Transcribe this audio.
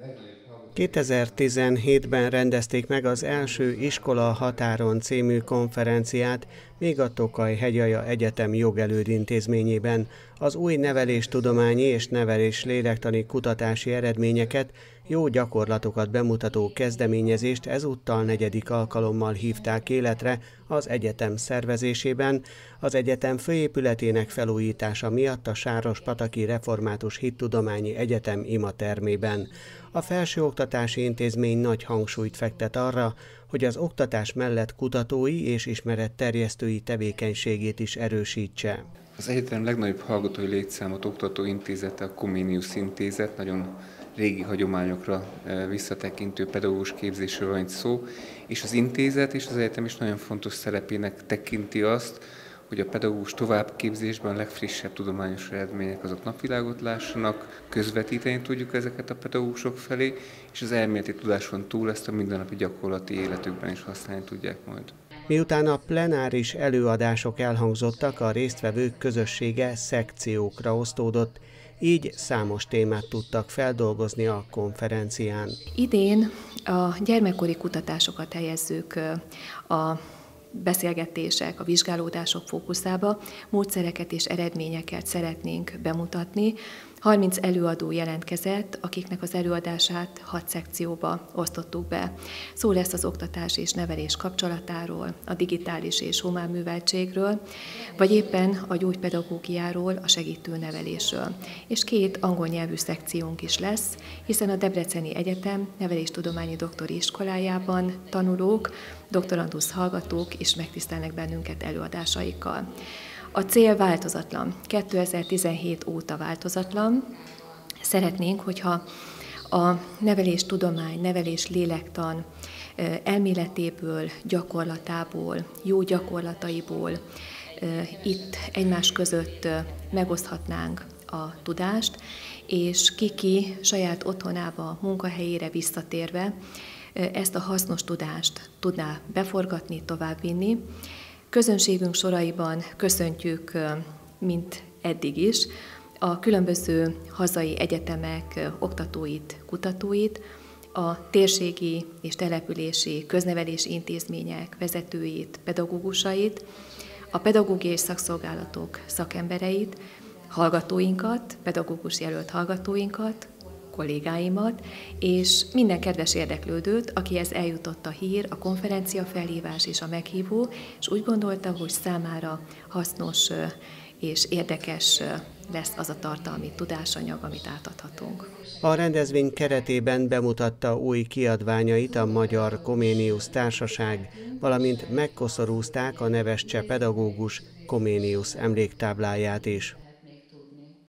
2017-ben rendezték meg az első Iskola a határon című konferenciát, még a Tokaj-Hegyaja Egyetem jogelődintézményében. Az új neveléstudományi és nevelés-lélektani kutatási eredményeket, jó gyakorlatokat bemutató kezdeményezést ezúttal 4. alkalommal hívták életre az egyetem szervezésében. Az egyetem főépületének felújítása miatt a Sárospataki Református Hittudományi Egyetem imatermében. A felsőoktatási intézmény nagy hangsúlyt fektet arra, hogy az oktatás mellett kutatói és ismeretterjesztői tevékenységét is erősítse. Az egyetem legnagyobb hallgatói létszámot oktató intézete a Comenius Intézet, nagyon régi hagyományokra visszatekintő pedagógus képzésről van itt szó, és az intézet és az egyetem is nagyon fontos szerepének tekinti azt, hogy a pedagógus továbbképzésben a legfrissebb tudományos eredmények azok napvilágot lássanak, közvetíteni tudjuk ezeket a pedagógusok felé, és az elméleti tudáson túl ezt a mindennapi gyakorlati életükben is használni tudják majd. Miután a plenáris előadások elhangzottak, a résztvevők közössége szekciókra osztódott, így számos témát tudtak feldolgozni a konferencián. Idén a gyermekkori kutatásokat helyezzük a beszélgetések, a vizsgálódások fókuszába, módszereket és eredményeket szeretnénk bemutatni. 30 előadó jelentkezett, akiknek az előadását 6 szekcióba osztottuk be. Szó lesz az oktatás és nevelés kapcsolatáról, a digitális és humán műveltségről, vagy éppen a gyógypedagógiáról, a segítő nevelésről. És 2 angol nyelvű szekciónk is lesz, hiszen a Debreceni Egyetem neveléstudományi doktori iskolájában tanulók, doktorandusz hallgatók is megtisztelnek bennünket előadásaikkal. A cél változatlan, 2017 óta változatlan. Szeretnénk, hogyha a neveléstudomány, nevelés-lélektan elméletéből, gyakorlatából, jó gyakorlataiból itt egymás között megoszthatnánk a tudást, és ki saját otthonába, munkahelyére visszatérve ezt a hasznos tudást tudná beforgatni, továbbvinni. Közönségünk soraiban köszöntjük, mint eddig is, a különböző hazai egyetemek oktatóit, kutatóit, a térségi és települési köznevelési intézmények vezetőit, pedagógusait, a pedagógiai szakszolgálatok szakembereit, hallgatóinkat, pedagógus jelölt hallgatóinkat, kollégáimat, és minden kedves érdeklődőt, akihez eljutott a hír, a konferencia felhívás és a meghívó, és úgy gondolta, hogy számára hasznos és érdekes lesz az a tartalmi tudásanyag, amit átadhatunk. A rendezvény keretében bemutatta új kiadványait a Magyar Comenius Társaság, valamint megkoszorúzták a neves cseh pedagógus Comenius emléktábláját is.